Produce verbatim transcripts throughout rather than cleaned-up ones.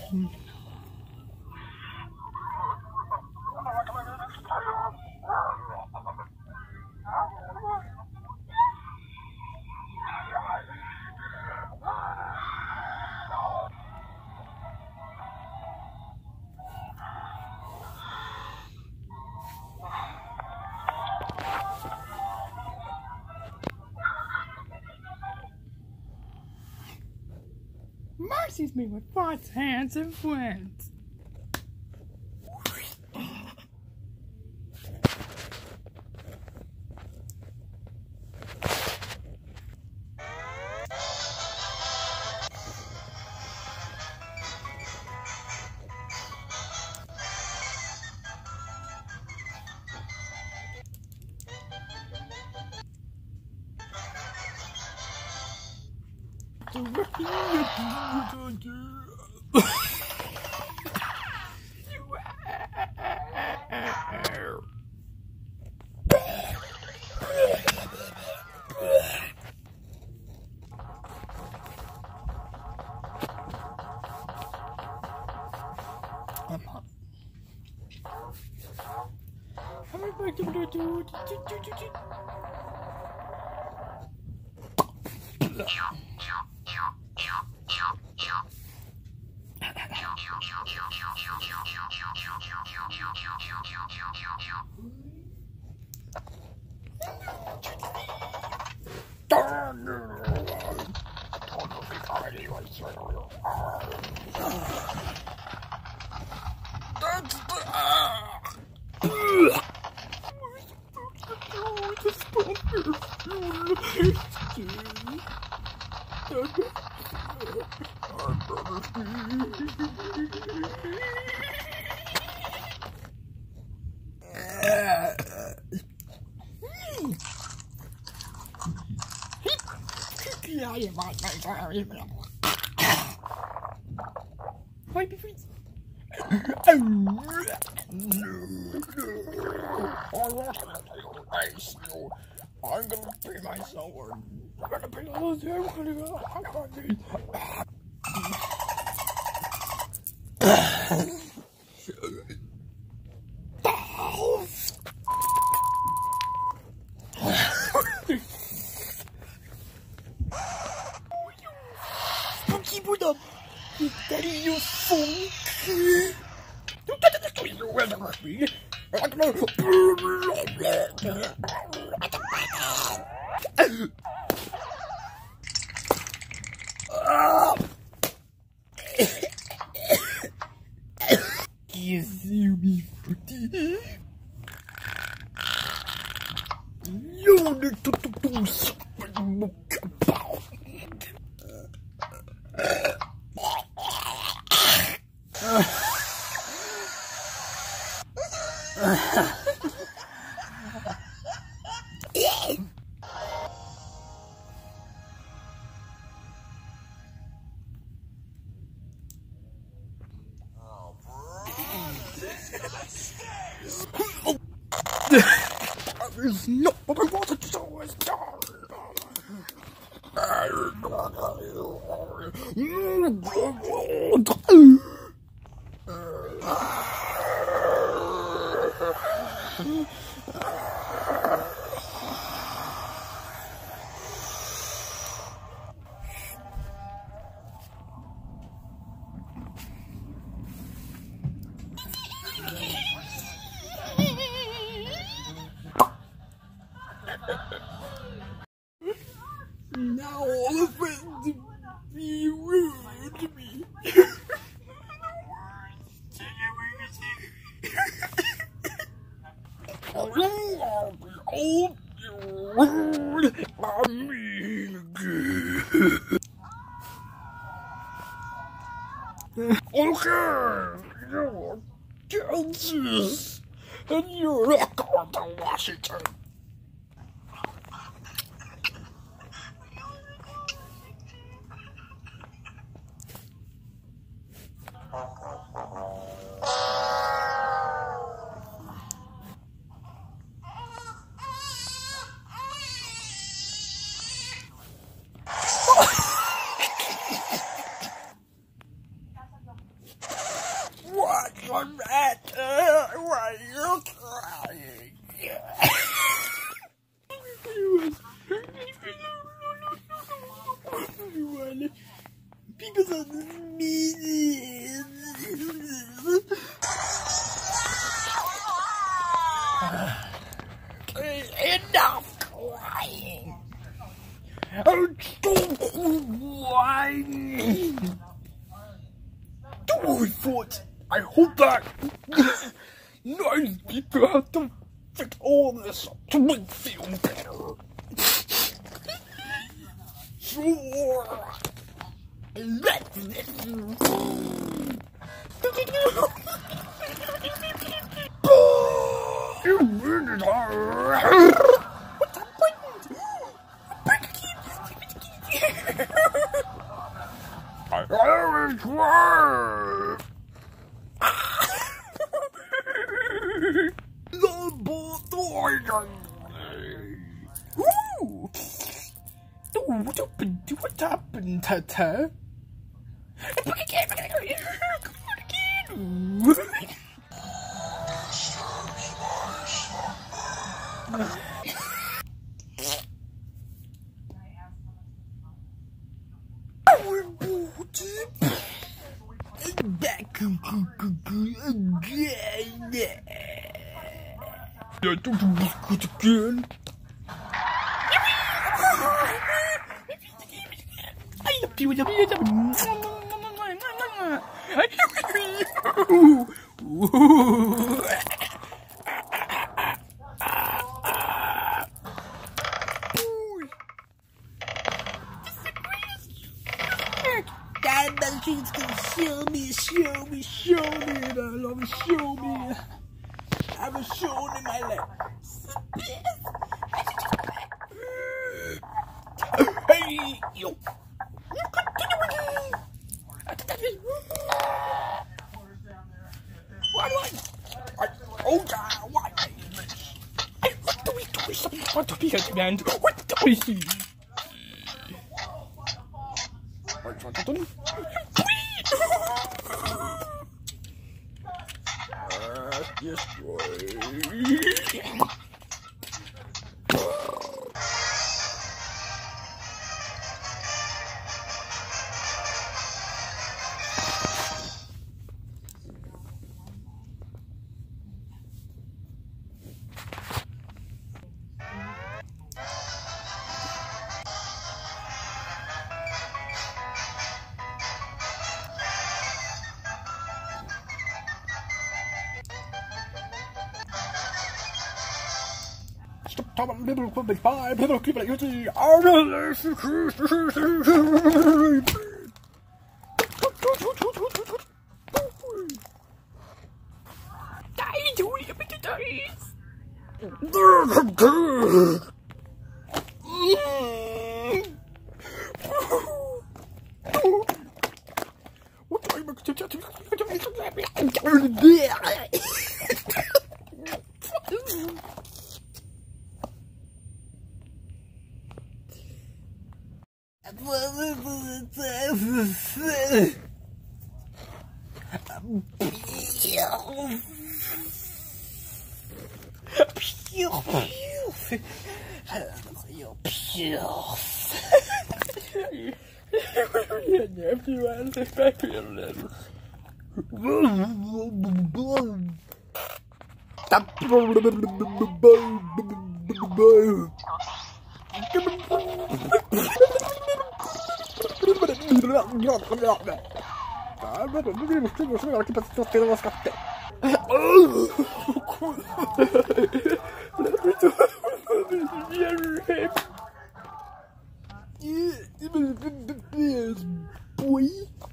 Marcy's me with pots, hands, and friends. Why be freezing? I'm gonna pay myself. I'm gonna pay all the I'm gonna go. I'm gonna Keep it up. You daddy, you fool. You got to do you will never be. You see me pretty. You need to do something. It's not what I wanted to do. It's done. Now all the friends be rude to me. I'll be old, rude, I mean good. Okay, you're Kansas, and you're not going to Washington. because of me. Enough crying. Oh, stop crying. Don't worry, Fort. I hold back. Nice people have to fix all this up to make me feel better. Sure. Let's listen. You made it hard. What's happened? I always cry. The boy. Woo! What happened? What happened, Tata? Come on again. Back again. I don't do this good again. I love you. Dad, that she's gonna show me, show me, show me, and I love it, show me. I haven't shown in my life. Hey, yo. You continue again. Why do I? I oh, God, why? I, what do we do? What do we do, man? What do we do? Yes, boy. Stop little quick five little keep it easy. Die to it, but it dies. What am I boy.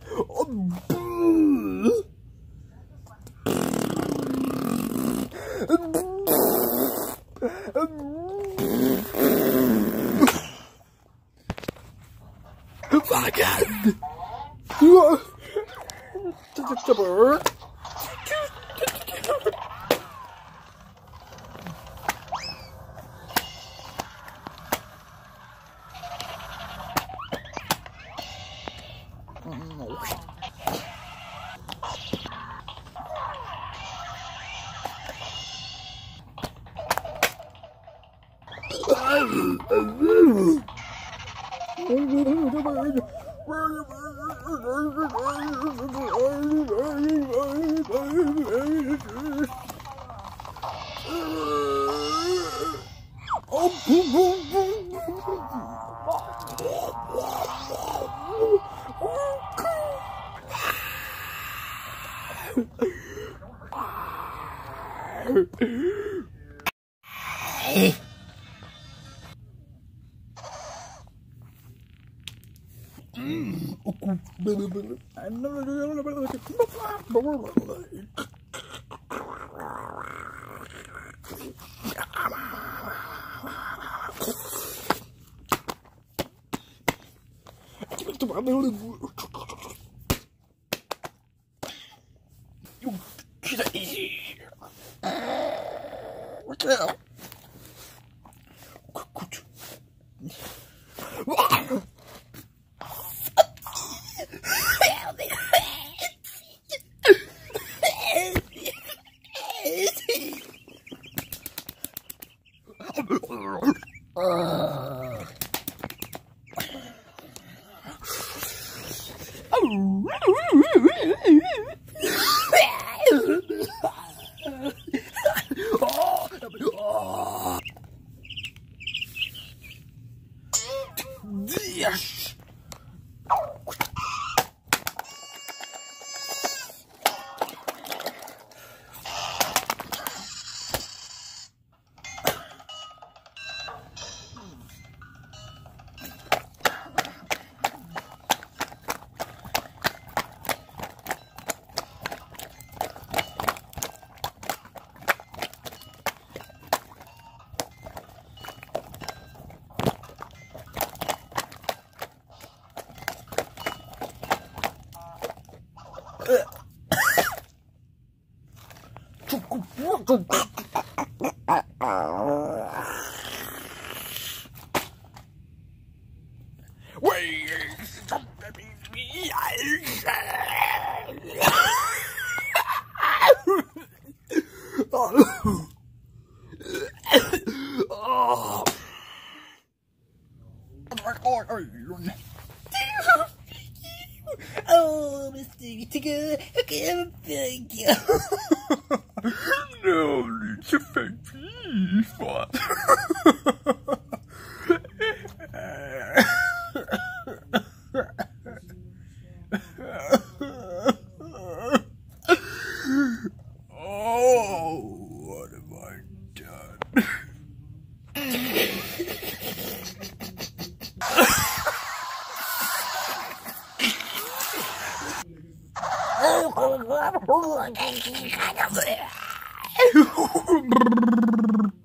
My God. It's a bird. Yes! Wait, stop me. Oh. Oh, Mister Tiger, okay, thank you. No, it's a fake piece, what? Oh, what have I done? Oh,